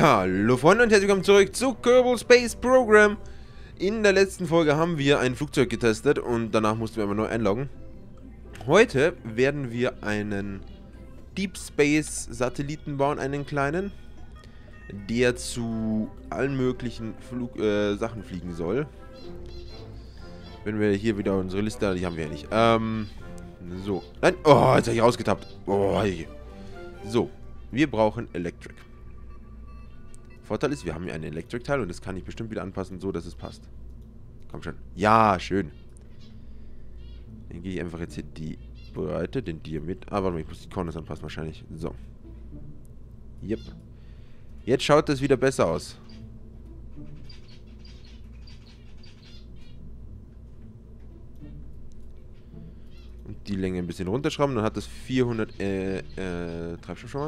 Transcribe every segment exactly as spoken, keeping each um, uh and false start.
Hallo Freunde und herzlich willkommen zurück zu Kerbal Space Program. In der letzten Folge haben wir ein Flugzeug getestet und danach mussten wir immer neu einloggen. Heute werden wir einen Deep Space Satelliten bauen, einen kleinen, der zu allen möglichen Flug äh, Sachen fliegen soll. Wenn wir hier wieder unsere Liste, die haben wir ja nicht. Ähm, so. Nein, oh, jetzt habe ich rausgetappt. Oh, hey. So, wir brauchen Electric. Vorteil ist, wir haben hier einen Electric-Teil und das kann ich bestimmt wieder anpassen, so dass es passt. Komm schon. Ja, schön. Dann gehe ich einfach jetzt hier die Breite, den Diameter. Ah, warte mal, ich muss die Corners anpassen wahrscheinlich. So. Yep. Jetzt schaut das wieder besser aus. Und die Länge ein bisschen runterschrauben, dann hat das vierhundert äh, äh, Treibstoff schon mal.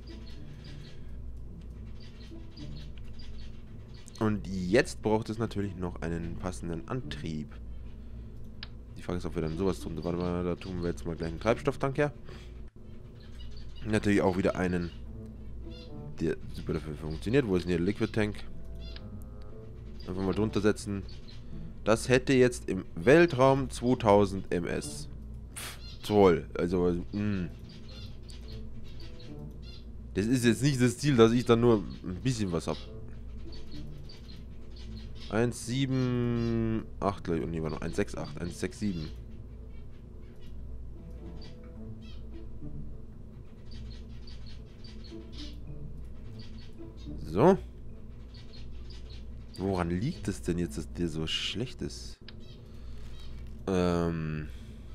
Und jetzt braucht es natürlich noch einen passenden Antrieb. Die Frage ist, ob wir dann sowas tun. Warte mal, da tun wir jetzt mal gleich einen Treibstofftank her. Natürlich auch wieder einen, der super dafür funktioniert. Wo ist denn hier der Liquid Tank? Einfach mal drunter setzen. Das hätte jetzt im Weltraum zweitausend Meter. Pff, toll. Also, mh. Das ist jetzt nicht das Ziel, dass ich dann nur ein bisschen was habe. eins sieben acht, gleich, und nee, war noch eins sechs acht, eins sechs sieben. So. Woran liegt es denn jetzt, dass der so schlecht ist? Ähm.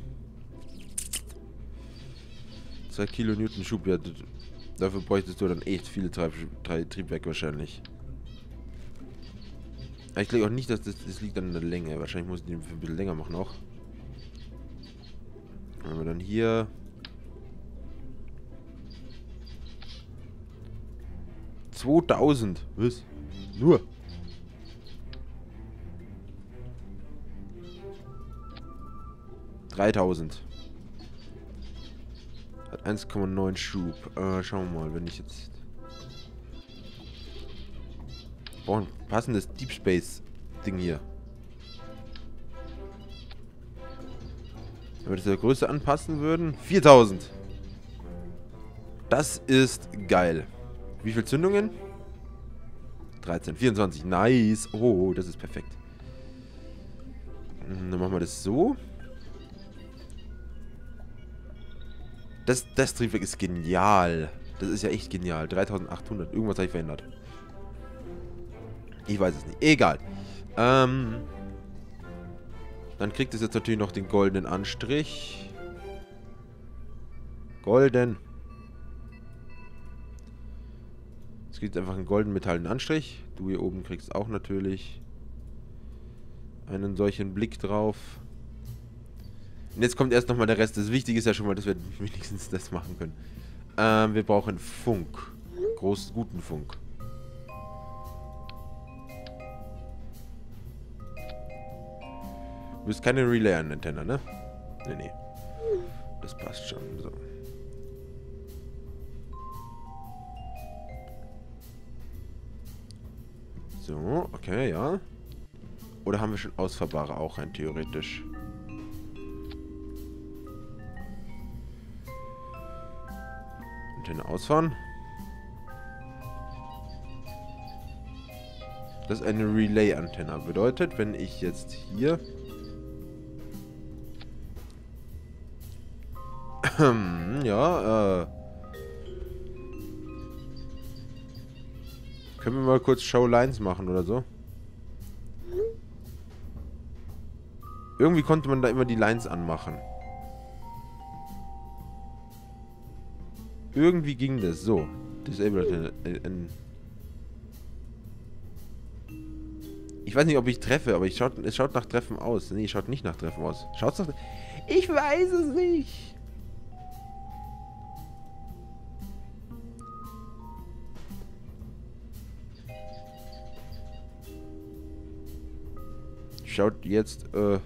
zwei Kilonewton Schub, ja, dafür bräuchtest du dann echt viele Treib Triebwerke wahrscheinlich. Ich glaube auch nicht, dass das, das liegt an der Länge. Wahrscheinlich muss ich den ein bisschen länger machen auch. Wenn wir dann hier... zweitausend. Was? Nur. dreitausend. Hat eins Komma neun Schub. Äh, schauen wir mal, wenn ich jetzt... Oh, ein passendes Deep Space Ding hier. Wenn wir das der Größe anpassen würden. viertausend. Das ist geil. Wie viele Zündungen? dreizehn, vierundzwanzig. Nice. Oh, das ist perfekt. Dann machen wir das so. Das, das Triebwerk ist genial. Das ist ja echt genial. dreitausendachthundert. Irgendwas habe ich verändert. Ich weiß es nicht. Egal. Ähm, dann kriegt es jetzt natürlich noch den goldenen Anstrich. Golden. Es gibt einfach einen golden metallenen Anstrich. Du hier oben kriegst auch natürlich einen solchen Blick drauf. Und jetzt kommt erst nochmal der Rest. Das Wichtige ist ja schon mal, dass wir wenigstens das machen können. Ähm, wir brauchen Funk. Groß, guten Funk. Du bist keine Relay-Antenne, ne? Ne, ne. Das passt schon. So. So, okay, ja. Oder haben wir schon ausfahrbare auch rein theoretisch? Antenne ausfahren. Das ist eine Relay-Antenne. Bedeutet, wenn ich jetzt hier... ja, äh... können wir mal kurz Show Lines machen oder so? Irgendwie konnte man da immer die Lines anmachen. Irgendwie ging das. So. Disable. Ich weiß nicht, ob ich treffe, aber ich schaut, es schaut nach Treffen aus. Nee, es schaut nicht nach Treffen aus. Schaut's nach... Ich weiß es nicht. Schaut jetzt, äh...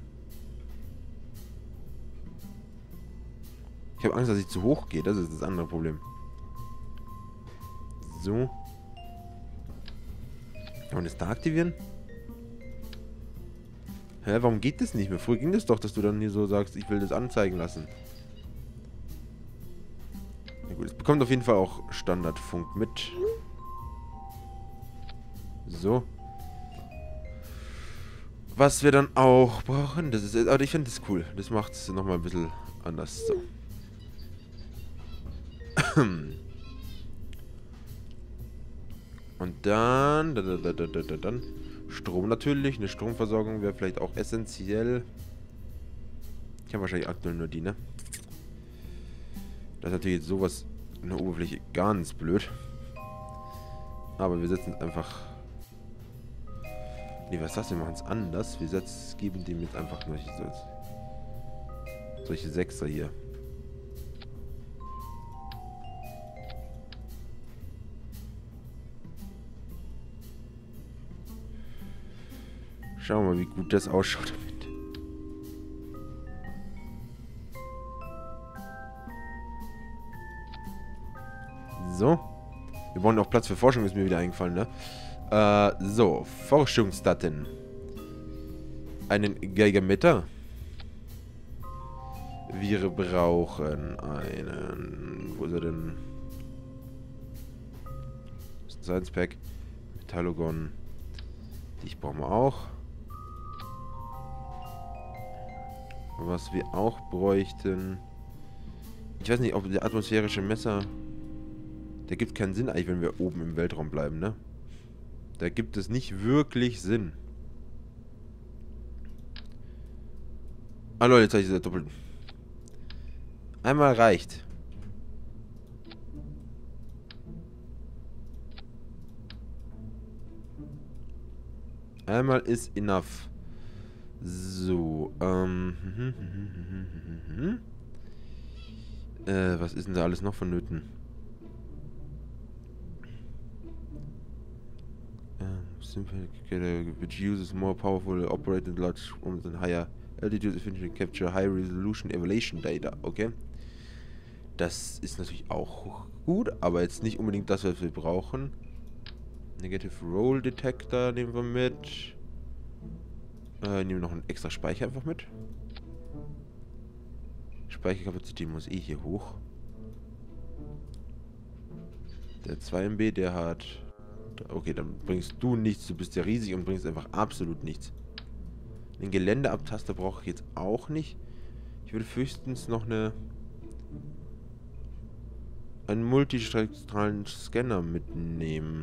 ich habe Angst, dass ich zu hoch gehe. Das ist das andere Problem. So. Kann man das da aktivieren? Hä, warum geht das nicht mehr? Früher ging das doch, dass du dann hier so sagst, ich will das anzeigen lassen. Na gut, es bekommt auf jeden Fall auch Standardfunk mit. So. Was wir dann auch brauchen, das ist, aber ich finde das cool. Das macht es nochmal ein bisschen anders. So. Und dann, da, da, da, da, da, dann Strom natürlich. Eine Stromversorgung wäre vielleicht auch essentiell. Ich habe wahrscheinlich aktuell nur die, ne? Das ist natürlich jetzt sowas in der Oberfläche ganz blöd. Aber wir setzen es einfach... Ne, was ist das? Wir machen es anders. Wir setzen, geben dem jetzt einfach nur solche, solche Sechser hier. Schauen wir mal, wie gut das ausschaut damit. So. Wir brauchen auch Platz für Forschung, ist mir wieder eingefallen, ne? Äh, so. Forschungsdaten. Einen Geigermeter. Wir brauchen einen... Wo ist er denn? Das ist ein Science Pack. Metallogon. Die brauchen wir auch. Was wir auch bräuchten... Ich weiß nicht, ob der atmosphärische Messer... Der gibt keinen Sinn eigentlich, wenn wir oben im Weltraum bleiben, ne? Da gibt es nicht wirklich Sinn. Ah, Leute, jetzt habe ich diese doppelten. Einmal reicht. Einmal ist enough. So, ähm... äh, was ist denn da alles noch vonnöten? Which uses more powerful operated large and higher altitude efficient capture high resolution evaluation data. Okay. Das ist natürlich auch gut, aber jetzt nicht unbedingt das, was wir brauchen. Negative Roll Detector nehmen wir mit. Äh, nehmen wir noch einen extra Speicher einfach mit. Speicherkapazität muss eh hier hoch. Der zwei Megabyte, der hat... Okay, dann bringst du nichts. Du bist ja riesig und bringst einfach absolut nichts. Den Geländeabtaster brauche ich jetzt auch nicht. Ich würde höchstens noch eine... einen multispektralen Scanner mitnehmen.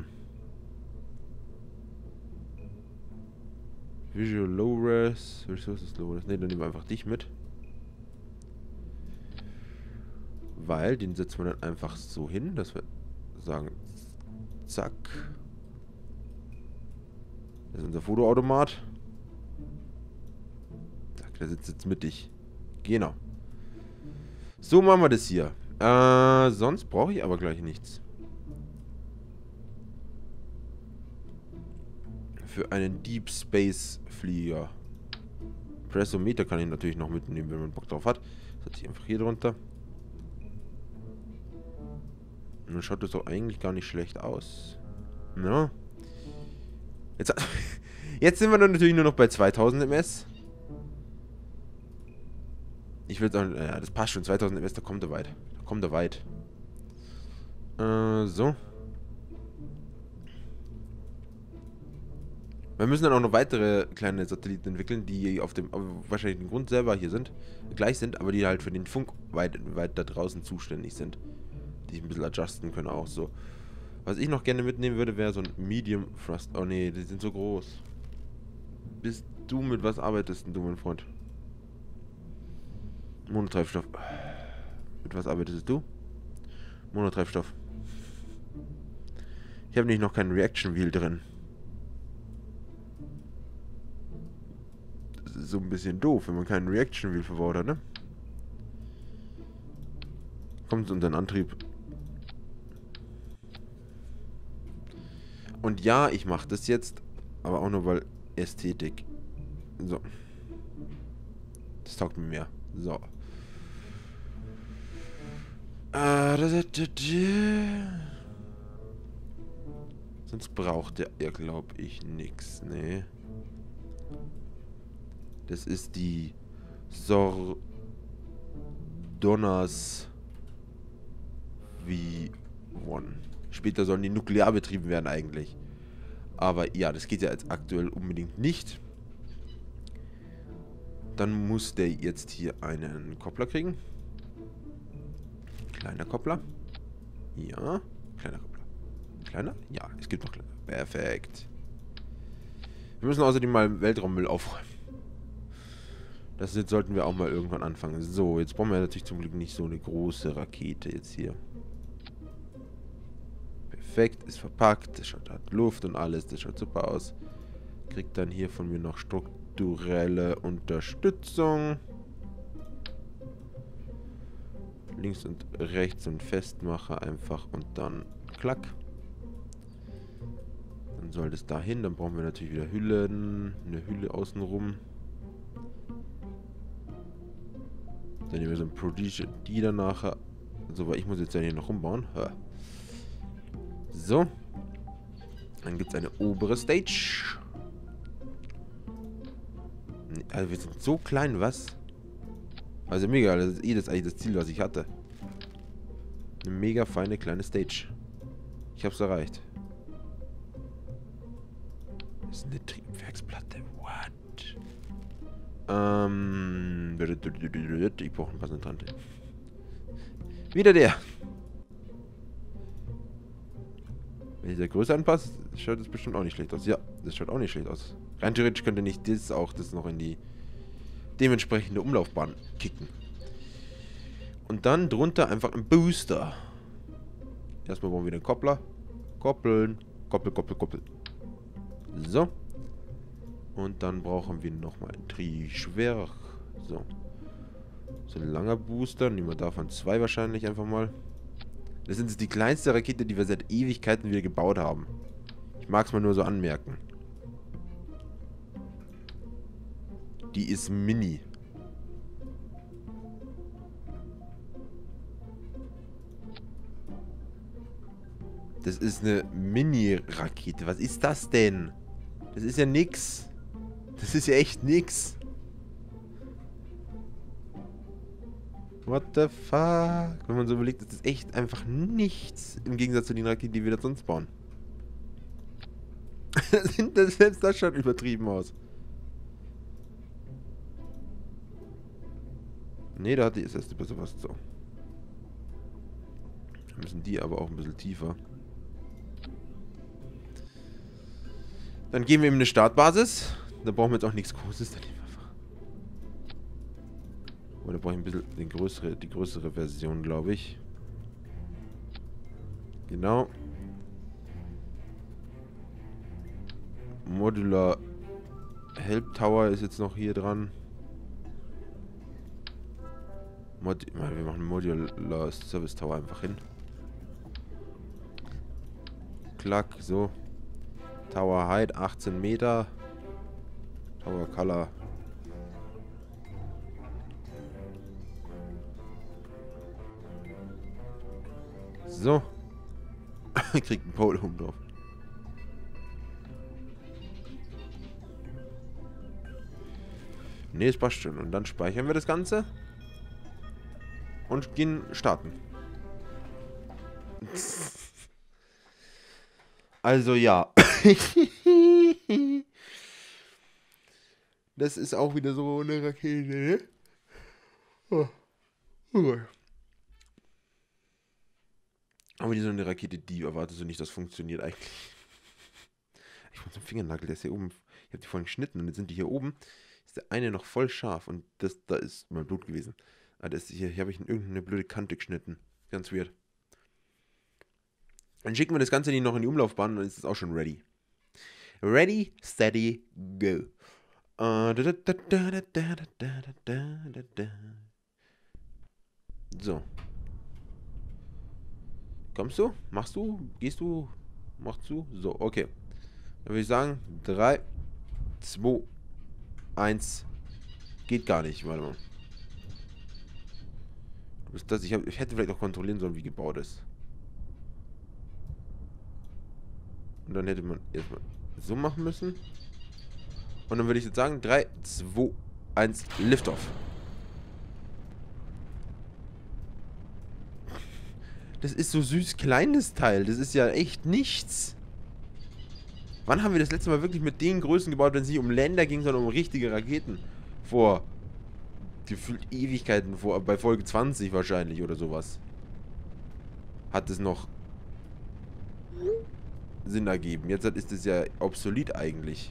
Visual Low Res, Resources Low Res. Ne, dann nehmen wir einfach dich mit. Weil, den setzen wir dann einfach so hin, dass wir sagen, zack. Das ist unser Fotoautomat. Zack, der sitzt jetzt mittig. Genau. So machen wir das hier. Äh, sonst brauche ich aber gleich nichts. Für einen Deep Space Flieger. Pressometer kann ich natürlich noch mitnehmen, wenn man Bock drauf hat. Setze ich einfach hier drunter. Und dann schaut das doch eigentlich gar nicht schlecht aus. Ja. Jetzt, jetzt sind wir dann natürlich nur noch bei zweitausend M S. Ich würde sagen, ja, das passt schon. zweitausend M S, da kommt er weit. Da kommt er weit. Äh, so. Wir müssen dann auch noch weitere kleine Satelliten entwickeln, die auf dem wahrscheinlich den Grund selber hier sind, gleich sind, aber die halt für den Funk weit, weit da draußen zuständig sind. Die ein bisschen adjusten können auch so. Was ich noch gerne mitnehmen würde, wäre so ein Medium Thrust. Oh nee, die sind so groß. Bist du mit was arbeitest du, mein Freund? Monotreibstoff. Mit was arbeitest du? Monotreibstoff. Ich habe nämlich noch keinen Reaction Wheel drin. Das ist so ein bisschen doof, wenn man keinen Reaction Wheel verbaut hat, ne? Kommt unter den Antrieb. Und ja, ich mache das jetzt, aber auch nur weil Ästhetik. So. Das taugt mir mehr. So. Äh, da, da, da, da. Sonst braucht der, ja, glaube ich, nix. Nee. Das ist die Sordonas V eins. Später sollen die nuklear betrieben werden eigentlich. Aber ja, das geht ja jetzt aktuell unbedingt nicht. Dann muss der jetzt hier einen Koppler kriegen. Kleiner Koppler. Ja. Kleiner Koppler. Kleiner? Ja, es gibt noch kleiner. Perfekt. Wir müssen außerdem mal Weltraummüll aufräumen. Das jetzt sollten wir auch mal irgendwann anfangen. So, jetzt brauchen wir natürlich zum Glück nicht so eine große Rakete jetzt hier. Perfekt, ist verpackt. Das schaut, hat Luft und alles. Das schaut super aus. Kriegt dann hier von mir noch strukturelle Unterstützung. Links und rechts und Festmacher einfach und dann klack. Dann soll das dahin. Dann brauchen wir natürlich wieder Hüllen. Eine Hülle außenrum. Dann nehmen wir so ein Prodigy, die dann nachher. So, weil ich muss jetzt ja hier noch rumbauen. So. Dann gibt es eine obere Stage. Also wir sind so klein, was? Also mega, das ist eh das, eigentlich das Ziel, was ich hatte. Eine mega feine kleine Stage. Ich hab's erreicht. Das ist eine Triebwerksplatte. What? Ähm. Ich brauche einen passenden Tante. Wieder der. Wenn ich der Größe anpasst, schaut das bestimmt auch nicht schlecht aus. Ja, das schaut auch nicht schlecht aus. Rein theoretisch könnte nicht das auch das noch in die dementsprechende Umlaufbahn kicken. Und dann drunter einfach ein Booster. Erstmal brauchen wir den Koppler. Koppeln. Koppel, koppel, koppel. So. Und dann brauchen wir nochmal ein Triebwerk. So. So ein langer Booster. Nehmen wir davon zwei wahrscheinlich einfach mal. Das ist die kleinste Rakete, die wir seit Ewigkeiten wieder gebaut haben. Ich mag es mal nur so anmerken. Die ist mini. Das ist eine Mini-Rakete. Was ist das denn? Das ist ja nix. Das ist ja echt nix. What the fuck? Wenn man so überlegt, ist das echt einfach nichts im Gegensatz zu den Raketen, die wir da sonst bauen. Selbst das schaut übertrieben aus. Ne, da hatte ich erst über sowas so. Dann müssen die aber auch ein bisschen tiefer. Dann geben wir ihm eine Startbasis. Da brauchen wir jetzt auch nichts Großes. Dann nehmen wir einfach. Oder brauche ich ein bisschen den größere, die größere Version, glaube ich. Genau. Modular Help Tower ist jetzt noch hier dran. Mod wir machen Modular Service Tower einfach hin. Klack, so. Tower Height achtzehn Meter. Tower Color. So. Kriegt einen Pole oben drauf. Ne, es passt schon. Und dann speichern wir das Ganze. Und gehen starten. Also ja. Das ist auch wieder so eine Rakete, ne? Oh. Oh. Aber die so eine Rakete, die erwartest du nicht, das funktioniert eigentlich. Ich muss den Fingernagel, der ist hier oben. Ich habe die vorhin geschnitten und jetzt sind die hier oben. Ist der eine noch voll scharf und das da ist mal Blut gewesen. Ah, das hier, hier habe ich in irgendeine blöde Kante geschnitten. Ganz weird. Dann schicken wir das Ganze noch in die Umlaufbahn und dann ist es auch schon ready. Ready, steady, go. So. Kommst du? Machst du? Gehst du? Machst du? So, okay. Dann würde ich sagen, drei, zwei, eins. Geht gar nicht, warte mal. Du bist das, ich, hab, ich hätte vielleicht auch kontrollieren sollen, wie gebaut ist. Und dann hätte man erstmal so machen müssen. Und dann würde ich jetzt sagen, drei, zwei, eins, Liftoff. Das ist so süß kleines Teil. Das ist ja echt nichts. Wann haben wir das letzte Mal wirklich mit den Größen gebaut, wenn es nicht um Länder ging, sondern um richtige Raketen? Vor gefühlt Ewigkeiten, vor, bei Folge zwanzig wahrscheinlich oder sowas. Hat es noch Sinn ergeben. Jetzt ist es ja obsolet eigentlich.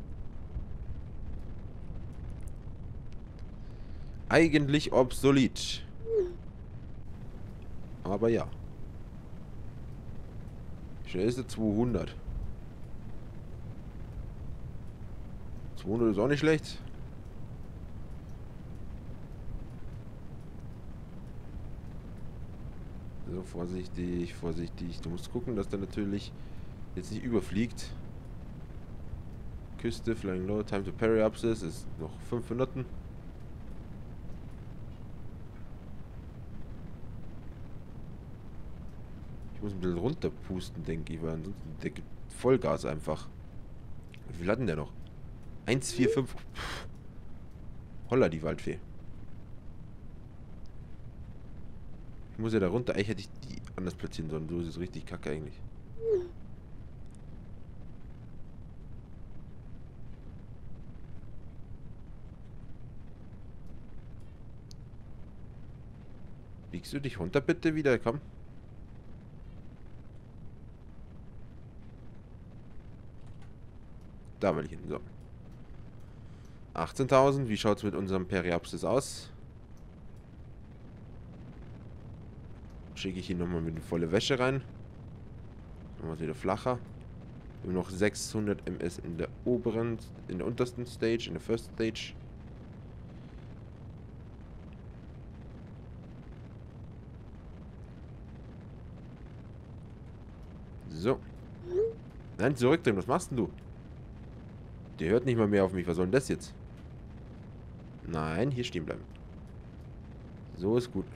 Eigentlich obsolet. Aber ja. Schnell ist es zweihundert. zweihundert ist auch nicht schlecht. So, vorsichtig, vorsichtig. Du musst gucken, dass der natürlich jetzt nicht überfliegt. Küste, Flying Low, Time to Parry Upsis ist noch fünf Minuten. Ich muss ein bisschen runterpusten, denke ich, weil ansonsten der gibt Vollgas einfach. Wie viel hat denn der noch? eins vier fünf. Holla, die Waldfee. Ich muss ja da runter. Eigentlich hätte ich die anders platzieren sollen. So ist es richtig kacke eigentlich. Biegst du dich runter bitte wieder? Komm. Da will ich hin. So. achtzehntausend. Wie schaut es mit unserem Periapsis aus? Schicke ich ihn nochmal mit volle Wäsche rein. Machen wir es wieder flacher. Wir haben noch sechshundert M S in der oberen, in der untersten Stage, in der First Stage. So. Nein, zurückdrehen. Was machst denn du? Der hört nicht mal mehr auf mich. Was soll denn das jetzt? Nein, hier stehen bleiben. So ist gut.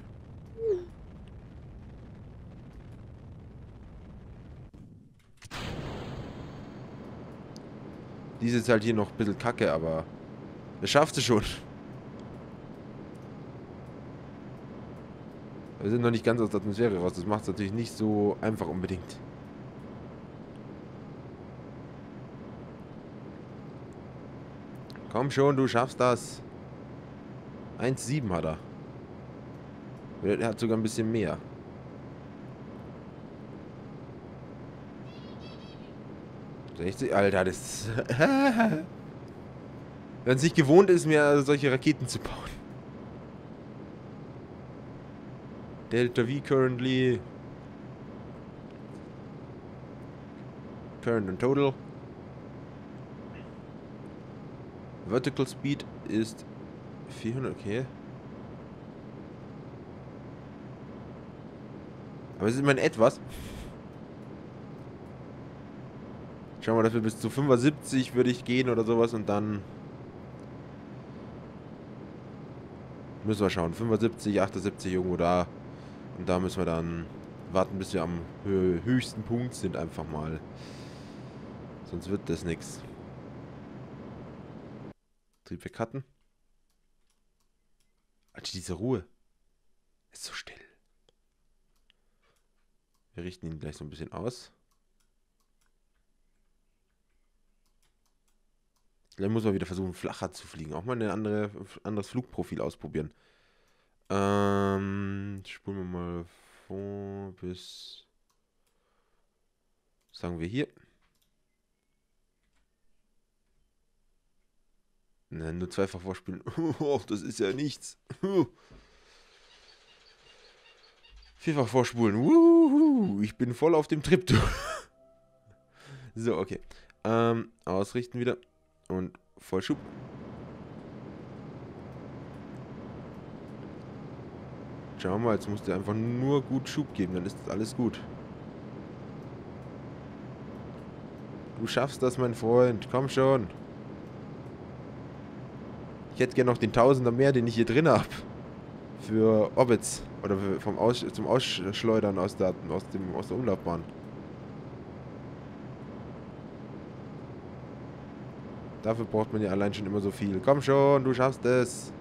Diese ist halt hier noch ein bisschen kacke, aber das schafft sie schon. Wir sind noch nicht ganz aus der Atmosphäre raus. Das macht es natürlich nicht so einfach unbedingt. Komm schon, du schaffst das. eins Komma sieben hat er. Er hat sogar ein bisschen mehr. sechzig? Alter, das... Wenn es nicht gewohnt ist, mir solche Raketen zu bauen. Delta V currently. Current and total. Vertical Speed ist vierhundert, okay. Aber es ist immerhin etwas. Schauen wir, dass wir bis zu fünfundsiebzig würde ich gehen oder sowas und dann müssen wir schauen. fünfundsiebzig, achtundsiebzig irgendwo da. Und da müssen wir dann warten, bis wir am höchsten Punkt sind einfach mal. Sonst wird das nichts. Triebwerk cutten. Alter, diese Ruhe. Ist so still. Wir richten ihn gleich so ein bisschen aus. Vielleicht muss man wieder versuchen, flacher zu fliegen. Auch mal ein andere, anderes Flugprofil ausprobieren. Ähm, spulen wir mal vor bis... Sagen wir hier. Ne, nur zweifach vorspielen. Oh, das ist ja nichts. Vierfach vorspulen. Wuhu, ich bin voll auf dem Trip. So, okay. Ähm, ausrichten wieder. Und Vollschub. Schauen wir mal, jetzt musst du einfach nur gut Schub geben, dann ist alles gut. Du schaffst das, mein Freund. Komm schon. Ich hätte gerne noch den Tausender mehr, den ich hier drin habe. Für Orbits. Oder für, vom Aus, zum Ausschleudern aus der, aus, dem, aus der Umlaufbahn. Dafür braucht man ja allein schon immer so viel. Komm schon, du schaffst es.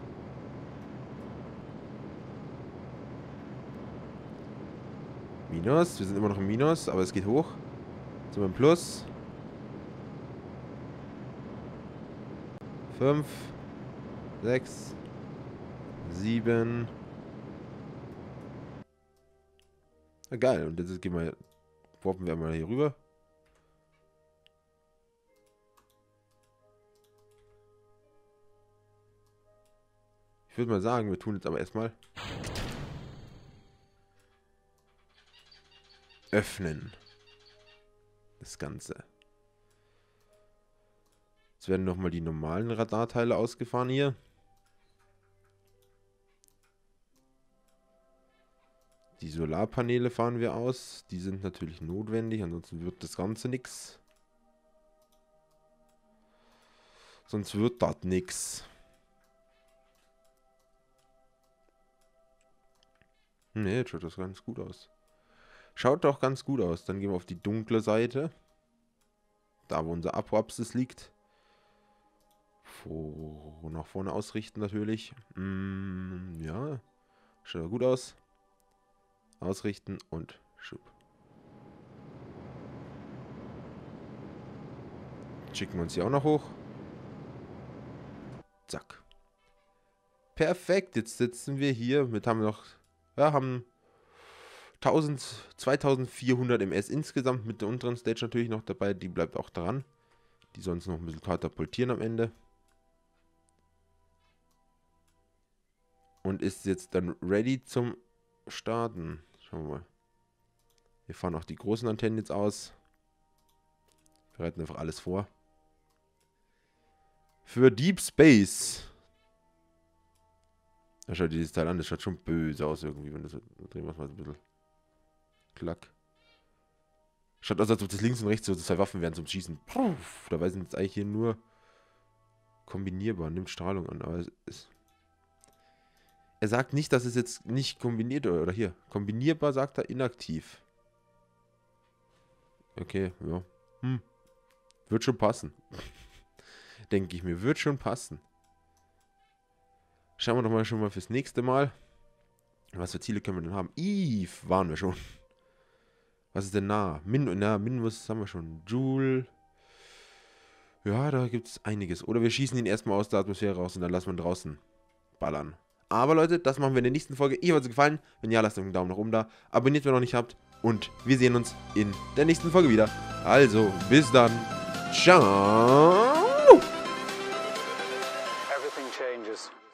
Minus. Wir sind immer noch im Minus, aber es geht hoch. Jetzt sind wir im Plus. Fünf. Sechs. Sieben. Na geil. Und jetzt gehen wir, warpen wir mal hier rüber. Ich würde mal sagen, wir tun jetzt aber erstmal öffnen. Das Ganze. Jetzt werden nochmal die normalen Radarteile ausgefahren hier. Die Solarpaneele fahren wir aus. Die sind natürlich notwendig, ansonsten wird das Ganze nichts. Sonst wird das nichts. Ne, jetzt schaut das ganz gut aus. Schaut doch ganz gut aus. Dann gehen wir auf die dunkle Seite. Da, wo unser Abrapsis liegt. Vor, nach vorne ausrichten natürlich. Mm, ja. Schaut gut aus. Ausrichten und schub. Schicken wir uns hier auch noch hoch. Zack. Perfekt. Jetzt sitzen wir hier mit, haben wir noch, ja, haben tausend, zweitausendvierhundert M S insgesamt mit der unteren Stage natürlich noch dabei. Die bleibt auch dran. Die sonst noch ein bisschen katapultieren am Ende. Und ist jetzt dann ready zum Starten. Schauen wir mal. Wir fahren auch die großen Antennen jetzt aus. Wir bereiten einfach alles vor. Für Deep Space. Ja, schau dir dieses Teil an, das schaut schon böse aus irgendwie, wenn das so, drehen wir es mal so ein bisschen. Klack. Schaut aus, als ob das links und rechts so zwei Waffen wären zum Schießen. Puff, dabei sind jetzt eigentlich hier nur kombinierbar, nimmt Strahlung an, aber es ist... Er sagt nicht, dass es jetzt nicht kombiniert oder hier. Kombinierbar sagt er inaktiv. Okay, ja. Hm. Wird schon passen. Denke ich mir, wird schon passen. Schauen wir doch mal schon mal fürs nächste Mal. Was für Ziele können wir denn haben? Eve waren wir schon. Was ist denn nah? Min, na, Minus haben wir schon. Joule. Ja, da gibt es einiges. Oder wir schießen ihn erstmal aus der Atmosphäre raus und dann lassen wir ihn draußen ballern. Aber Leute, das machen wir in der nächsten Folge. Ich hoffe, es hat euch gefallen. Wenn ja, lasst einen Daumen nach oben da. Abonniert, wenn ihr noch nicht habt. Und wir sehen uns in der nächsten Folge wieder. Also, bis dann. Ciao. Everything changes.